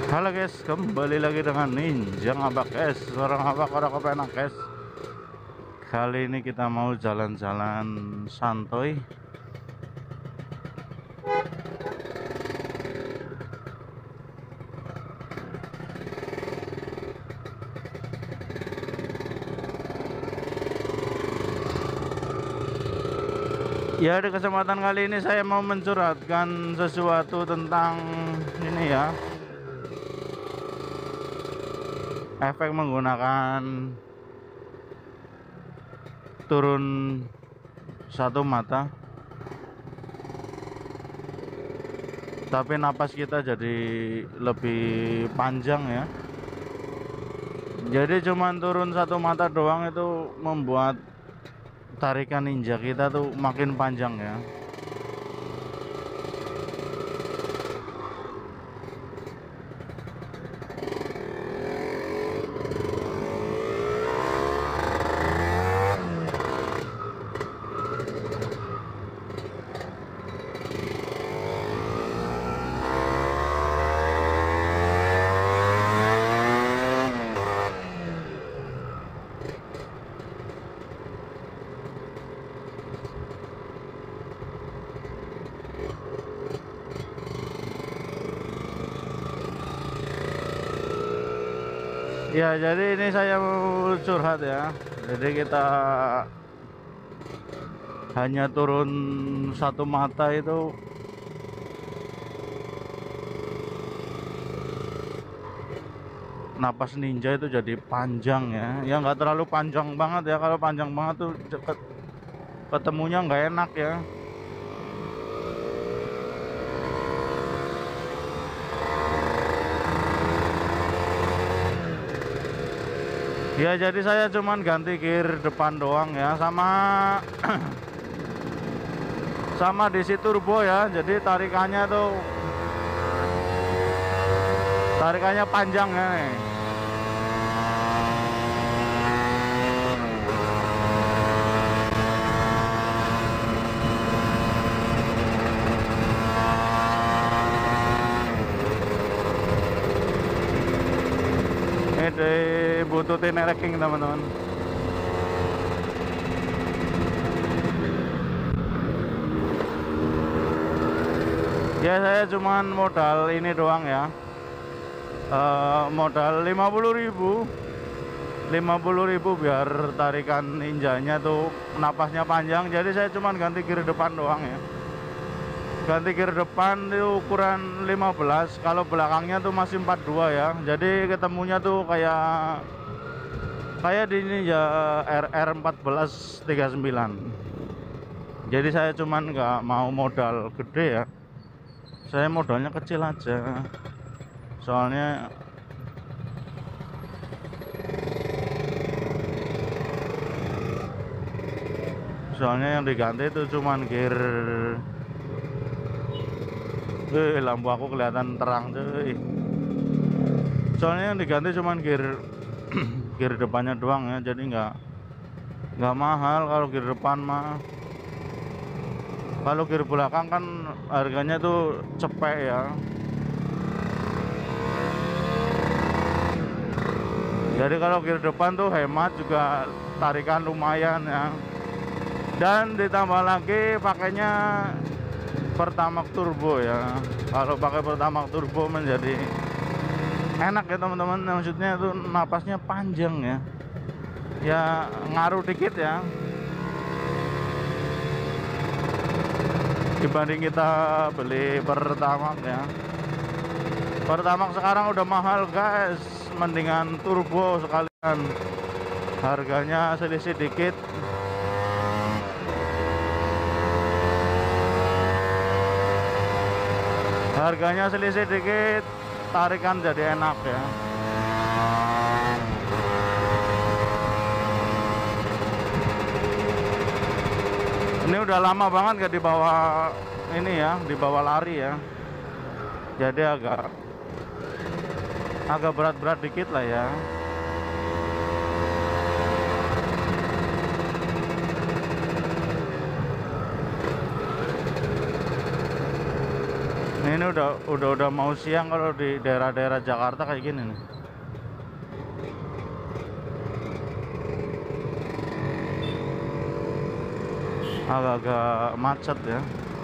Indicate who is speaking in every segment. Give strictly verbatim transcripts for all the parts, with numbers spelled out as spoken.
Speaker 1: Halo guys, kembali lagi dengan Ninja Ngabak guys. Seorang ngabak orang kepenak guys. Kali ini kita mau jalan-jalan santuy. Ya, di kesempatan kali ini saya mau mencurhatkan sesuatu tentang ini ya, efek menggunakan turun satu mata, tapi napas kita jadi lebih panjang ya. Jadi cuman turun satu mata doang itu membuat tarikan ninja kita tuh makin panjang ya. Ya, jadi ini saya mau curhat ya. Jadi kita hanya turun satu mata itu napas ninja itu jadi panjang ya. Ya nggak terlalu panjang banget ya. Kalau panjang banget tuh ket- ketemunya nggak enak ya. Ya, jadi saya cuman ganti gear depan doang ya, sama sama D C turbo ya. Jadi tarikannya tuh tarikannya panjang ya nih. Ini dibututin ereking teman-teman. Ya, saya cuman modal ini doang ya. Uh, modal lima puluh ribu lima puluh ribu biar tarikan ninjanya tuh napasnya panjang. Jadi saya cuman ganti gear depan doang ya. Ganti gear depan itu ukuran lima belas, kalau belakangnya tuh masih empat puluh dua ya. Jadi ketemunya tuh kayak kayak di Ninja R R empat belas tiga puluh sembilan. Jadi saya cuman nggak mau modal gede ya. Saya modalnya kecil aja. Soalnya soalnya yang diganti itu cuman gear. Eh, lampu aku kelihatan terang cuy. Soalnya yang diganti cuman gear gear depannya doang ya. Jadi nggak nggak mahal kalau gear depan mah. Kalau gear belakang kan harganya tuh cepet ya. Jadi kalau gear depan tuh hemat, juga tarikan lumayan ya. Dan ditambah lagi pakainya Pertamax turbo ya. Kalau pakai Pertamax turbo menjadi enak ya teman-teman. Maksudnya itu napasnya panjang ya. Ya ngaruh dikit ya dibanding kita beli Pertamax ya. Pertamax sekarang udah mahal guys. Mendingan turbo sekalian, harganya selisih dikit. Harganya selisih dikit, tarikan jadi enak ya. Ini udah lama banget gak dibawa ini ya, dibawa lari ya. Jadi agak agak berat-berat dikit lah ya. Ini udah udah udah mau siang kalau di daerah-daerah Jakarta kayak gini nih. Agak-agak macet ya.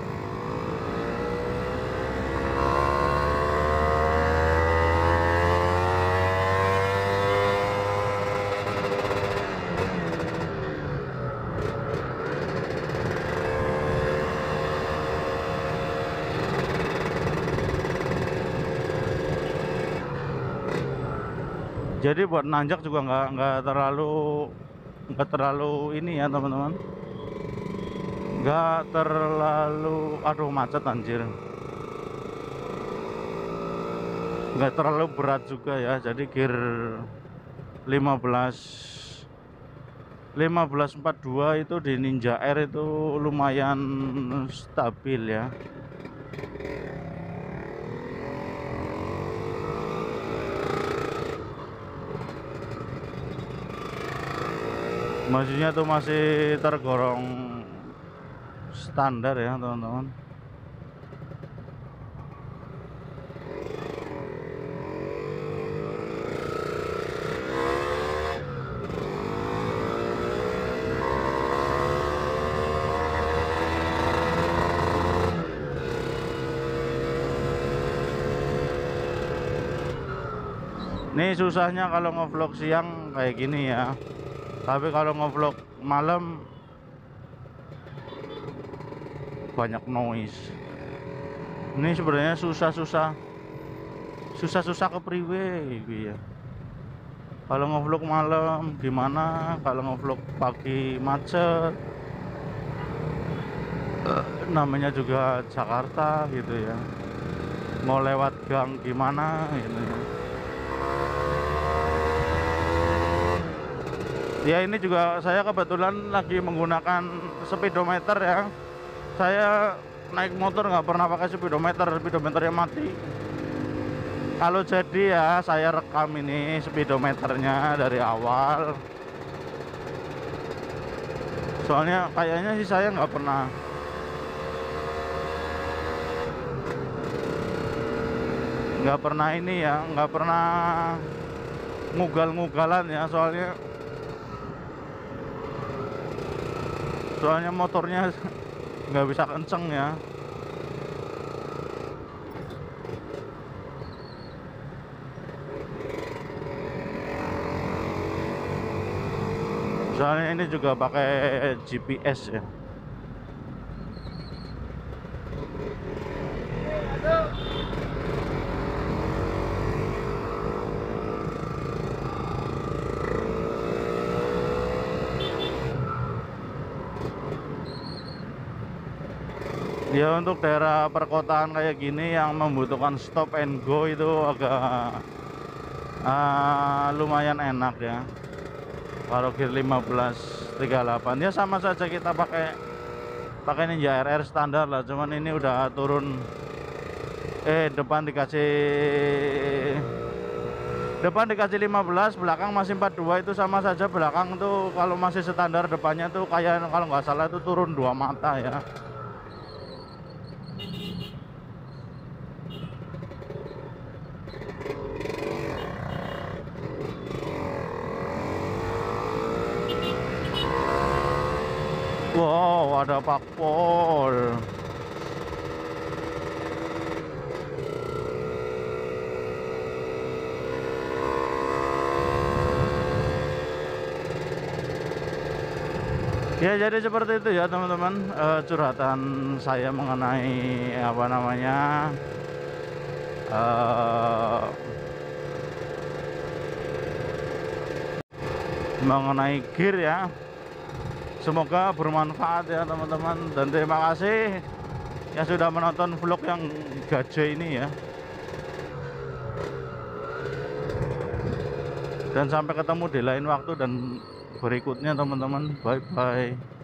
Speaker 1: Jadi buat nanjak juga nggak nggak terlalu nggak terlalu ini ya teman-teman, nggak terlalu aduh macet anjir, nggak terlalu berat juga ya. Jadi gear lima belas lima belas empat puluh dua itu di Ninja Air itu lumayan stabil ya. Maksudnya tuh masih tergolong standar ya teman-teman. Ini susahnya kalau ngevlog siang kayak gini ya. Tapi kalau ngevlog malam banyak noise. Ini sebenarnya susah-susah susah-susah ke priwe ya. Kalau ngevlog malam gimana? Kalau ngevlog pagi macet. Namanya juga Jakarta gitu ya. Mau lewat gang gimana gitu ya. Ya ini juga saya kebetulan lagi menggunakan speedometer ya. Saya naik motor nggak pernah pakai speedometer, speedometernya mati. Kalau jadi ya saya rekam ini speedometernya dari awal. Soalnya kayaknya sih saya nggak pernah nggak pernah ini ya, nggak pernah ngugal-ngugalan ya, soalnya soalnya motornya nggak bisa kenceng ya. Soalnya ini juga pakai G P S ya. Ya untuk daerah perkotaan kayak gini yang membutuhkan stop and go itu agak uh, lumayan enak ya. Kalau gear lima belas tiga puluh delapan ya sama saja kita pakai pakai Ninja R R standar lah, cuman ini udah turun eh depan dikasih depan dikasih lima belas, belakang masih empat puluh dua, itu sama saja. Belakang tuh kalau masih standar, depannya tuh kayak kalau nggak salah itu turun dua mata ya. Wow, ada pakpol. Ya jadi seperti itu ya teman-teman, uh, curhatan saya mengenai apa namanya uh, mengenai gear ya. Semoga bermanfaat ya teman-teman, dan terima kasih yang sudah menonton vlog yang gajah ini ya. Dan sampai ketemu di lain waktu dan berikutnya teman-teman. Bye bye.